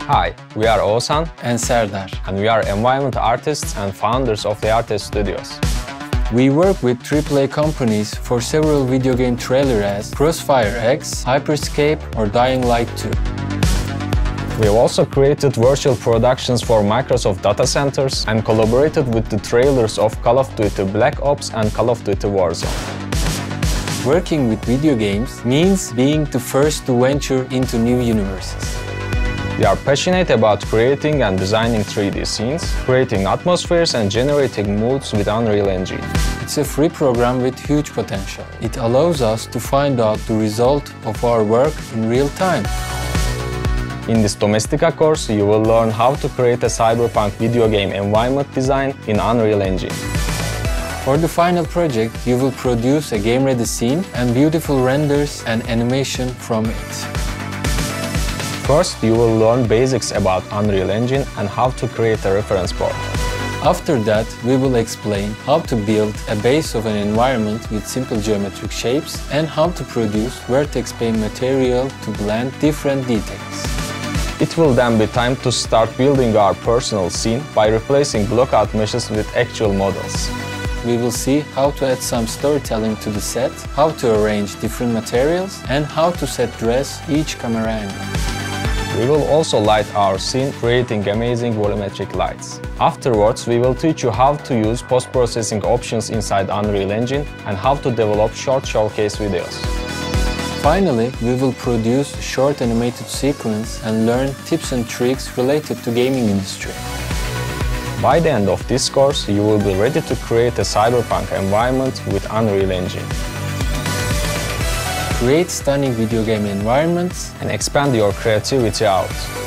Hi, we are Oguzhan and Serdar, and we are environment artists and founders of Leartes Studios. We work with AAA companies for several video game trailers as Crossfire X, Hyperscape or Dying Light 2. We have also created virtual productions for Microsoft data centers and collaborated with the trailers of Call of Duty Black Ops and Call of Duty Warzone. Working with video games means being the first to venture into new universes. We are passionate about creating and designing 3D scenes, creating atmospheres and generating moods with Unreal Engine. It's a free program with huge potential. It allows us to find out the result of our work in real time. In this Domestika course, you will learn how to create a Cyberpunk video game environment design in Unreal Engine. For the final project, you will produce a game-ready scene and beautiful renders and animation from it. First, you will learn basics about Unreal Engine and how to create a reference board. After that, we will explain how to build a base of an environment with simple geometric shapes and how to produce vertex-paint material to blend different details. It will then be time to start building our personal scene by replacing blockout meshes with actual models. We will see how to add some storytelling to the set, how to arrange different materials, and how to set dress each camera angle. We will also light our scene, creating amazing volumetric lights. Afterwards, we will teach you how to use post-processing options inside Unreal Engine and how to develop short showcase videos. Finally, we will produce a short animated sequence and learn tips and tricks related to gaming industry. By the end of this course, you will be ready to create a cyberpunk environment with Unreal Engine. Create stunning video game environments and expand your creativity out.